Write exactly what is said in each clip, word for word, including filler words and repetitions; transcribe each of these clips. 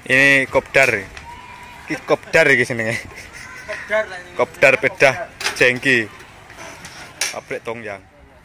Ini kopdar. Iki kopdar iki jenenge. Kopdar lah ini. Kopdar pedah jengki. Pabrik Tongyang.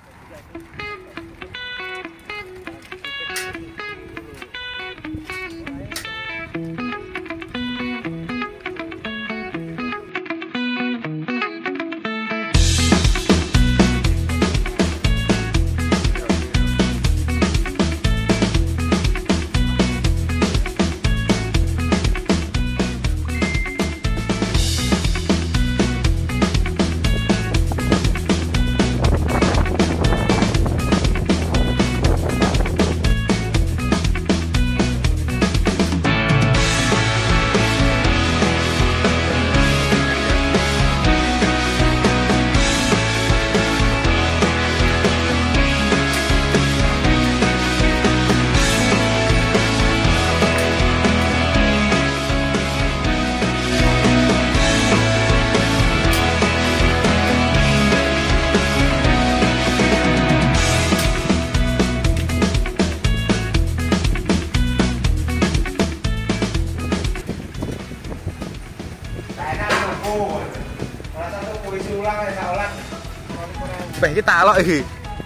Beh, iki talok iki.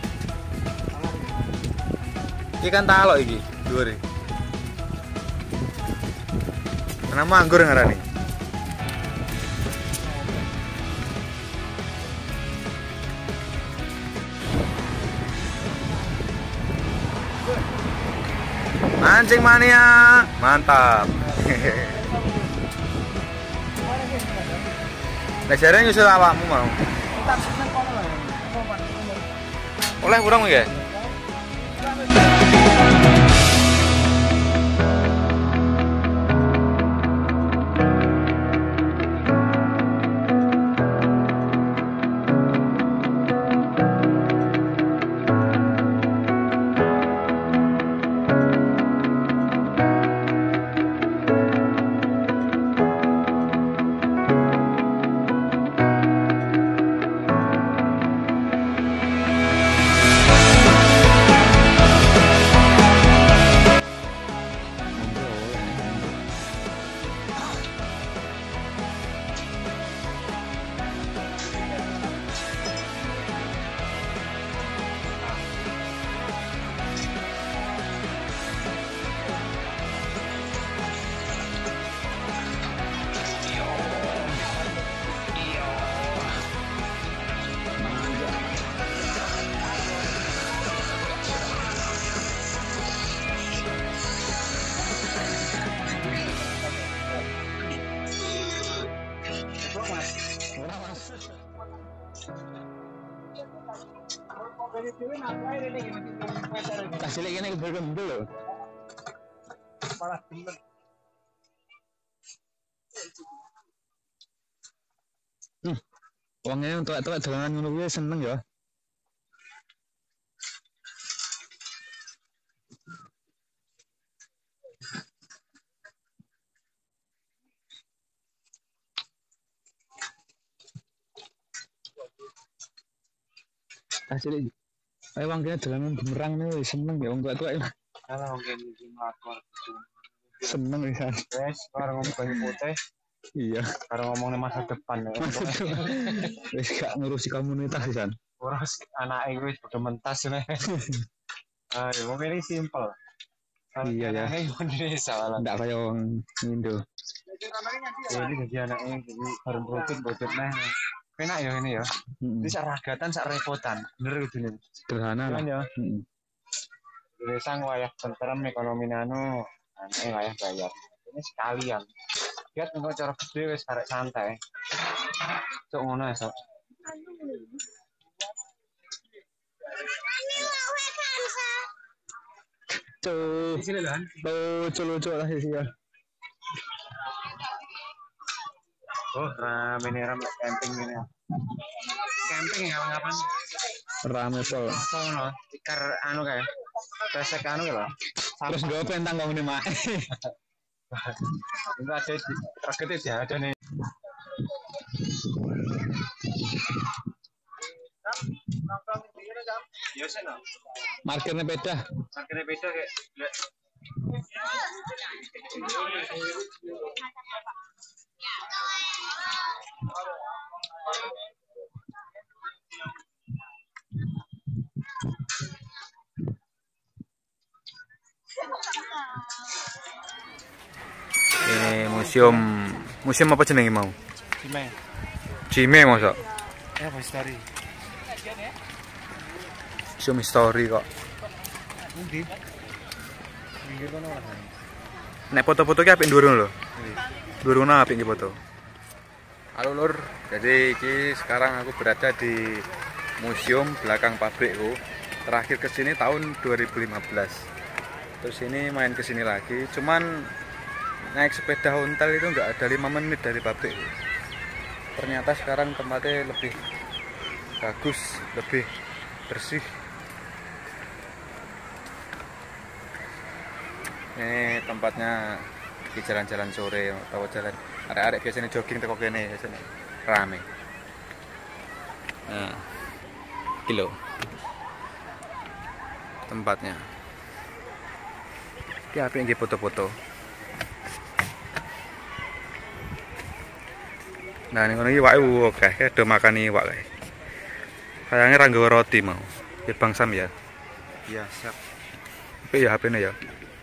Iki kan talok iki, dhuwur iki. Nama anggur ngarani. Mancing mania, mantap. Nek jare nyusul awakmu mau. Oleh kurang ya? Kasih lagi nih bergembel loh. Parah bener. Hmm. Wongnya untuk itu jangan ngono seneng ya. Kasih lagi. Ayo wong kene dolanan bumerang nih seneng ya wong tua-tua ya. Kalau wong kene iki mlakor. Seneng ya. Wes, karo ngomong banyu putih. Iya, karo ngomongnya masa depan ya. Wes gak ngurusi komunitas kan. Urus anake wis padha mentas nih. Ayo wong kene simpel. Iya ya. Indonesia lah. Ndak kaya wong Indo. Ini jadi anaknya jadi bareng rutin bocor nih. Enak ya ini ya. Ini sak ragatan sak repotan. Bener gitu nih. Sederhana lah. Ya. Heeh. Desa wayah tentrem ekonomi nano, anake wayah bayar. Ini sekalian. Lihat engko cara gede wis arek santai. Cuk ngono ya, Sok. Cuk. Sini lan. Lucu-lucu lah sih ya. Oh, rame nih rame camping ini. Camping ya kapan-kapan? Rame pol. Sono, tikar anu kayak. Pesek anu lho. Terus gue pentang ngomong nih mak. Enggak ada di raketnya sih ada nih. Markernya beda. Markernya beda kayak. Ini museum museum apa jenenge mau? Cime. Cime masa? Ya, history. Museum history kok. Endi? Pinggir kono ora. Nek foto-foto ki apik ndurung lho. Ndurung apik iki foto. Halo Lur, jadi iki sekarang aku berada di museum belakang pabrikku. Terakhir ke sini tahun dua ribu lima belas. Terus ini main ke sini lagi, cuman naik sepeda ontel itu nggak ada lima menit dari pabrik. Ternyata sekarang tempatnya lebih bagus, lebih bersih. Ini tempatnya di jalan-jalan sore atau jalan arek-arek biasanya jogging teko kene biasanya rame. Nah, kilo tempatnya. Ki apik nggih foto-foto. Nah, ini ngono iki wake akeh, ada makan iwak kae. Sayangnya ra nggawa roti mau. Ya Bang Sam ya. Iya, siap. Tapi ya H P-ne ya.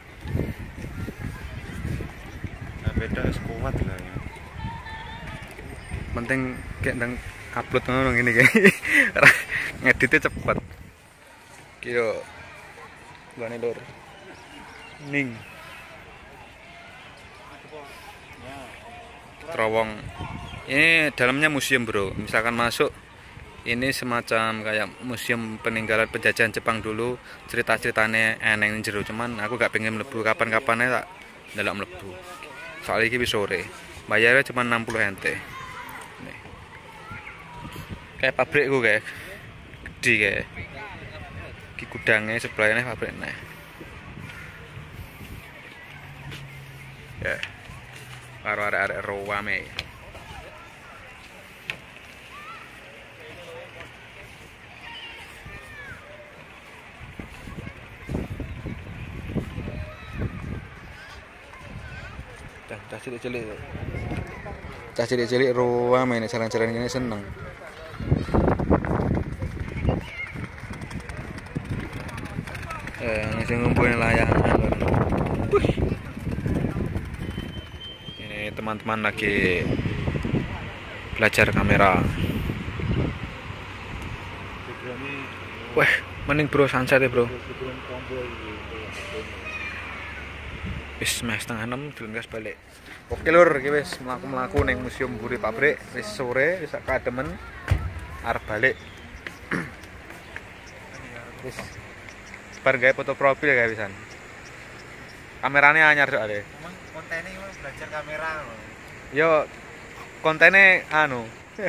Nah, beda wis kuat lah ya. Penting kayak ndang upload ngono ngene iki. Ngeditnya cepet. Ki yo. Lane Lur. Ning. Terowong. Ini dalamnya museum, Bro. Misalkan masuk, ini semacam kayak museum peninggalan penjajahan Jepang dulu. Cerita-ceritanya eneng jero, cuman aku gak pengen mlebu kapan-kapannya tak ndelok mlebu. Soalnya iki wis sore. Bayarnya cuma enam puluh ente. Nih. Kayak pabrikku kayak gede kayak. Ki gudangnya sebelahnya pabriknya. Ya. Karo arek-arek rowame. Cah cilik-cilik. Cah cilik-cilik rowame nek jalan-jalan ngene seneng. Eh, ngisi ngumpulin layangan. Ini teman-teman lagi belajar kamera. Wah, mending bro sunset ya bro. Wis mes setengah enam belum gas balik. Oke Lur, iki wis mlaku-mlaku ning museum mburi pabrik, wis sore, wis kademen arep balik. Wis bar gawe foto profil gawe pisan. Kamerane anyar soalnya. Emang kontennya emang belajar kamera loh. Yo kontennya anu.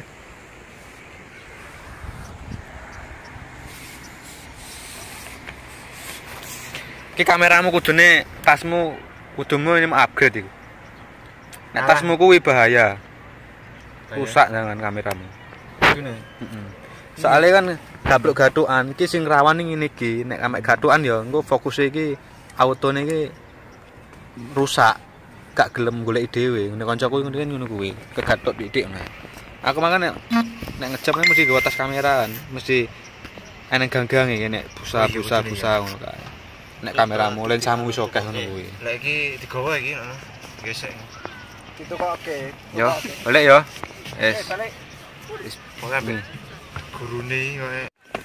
Ki kameramu kudune tasmu kudumu ini upgrade iku. Nek tasmu kuwi bahaya. Rusak jangan kameramu. Ngene. Heeh. Soale kan gablok gatukan iki sing rawan ngene iki, nek amek gatukan ya engko fokus iki autone iki rusak. Gak gelem golek dhewe. Nek kancaku ngono kan ngono kuwi, kegathuk titik ngono. Aku makan nek nek ngejam mesti nggawa tas kamera kan, mesti eneng ganggang iki nek busa-busa busa ngono kae. Nek kameramu lensamu wis akeh ngono kuwi. Lah iki digawa iki ngono. Gesek. Itu kok oke. Yo, balik yo. Wes. Wis pokoke gurune kowe.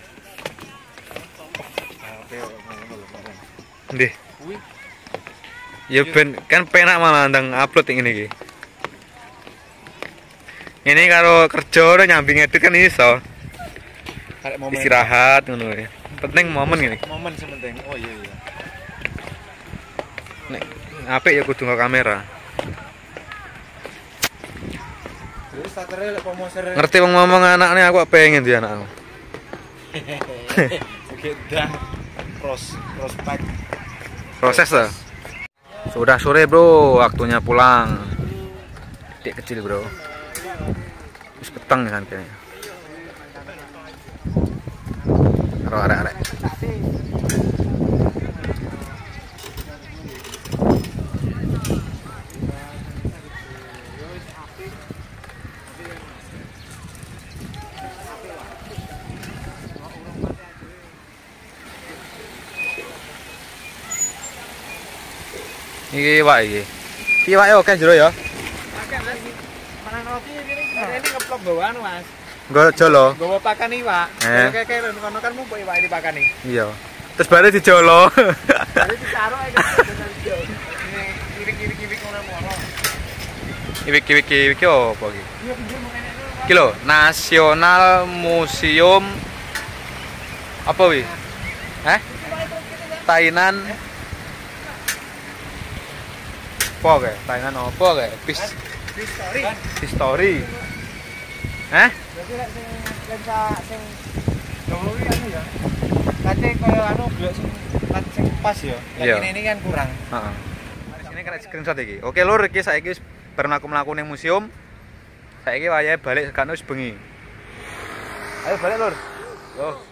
Ndih. Kuwi. Ya ben kan penak malah ndang upload ngene iki. Ini karo kerja ora nyambi ngedit kan iso. Karek momen. Istirahat ngono kuwi. Penting momen ngene. Momen sing penting. Oh iya iya. Nek apik ya kudu nggo kamera. Terus tatere lek promoser. Ngerti wong ngomong anakne aku pengen di anakku. Beda. Pros prospek. Proses lah. Sudah sore bro, waktunya pulang. Dik kecil bro. Wis peteng kan kayaknya. Karo arek-arek. Iki iwak iki. Iwake oke jero ya. Mangan roti ini ini ngeplok bawaan, Mas. Nggo jolo. Nggawa pakan iwak. Eh. Kayak kono kan mumpuk iwak dipakani. Iya. Terus bare dijolo. Jadi ditaruh aja. Ini kiwik-kiwik ngono mono. Iwik-iwik iki opo iki? Iya pinggir mau enek. Iki lho, Nasional Museum apa wi? Hah? Tainan. Apa kae? Tainan apa kae? Pis History. History. Hah? Berarti lek sing lensa sing dulu anu ya. Kate koyo anu blok sing sing pas ya. Iya. Lek ini kan kurang. Heeh. Di sini kena screenshot iki. Oke lur, iki saiki wis bareng aku mlaku ning museum. Saiki wayahe balik sekane wis bengi. Ayo balik lur. Yo.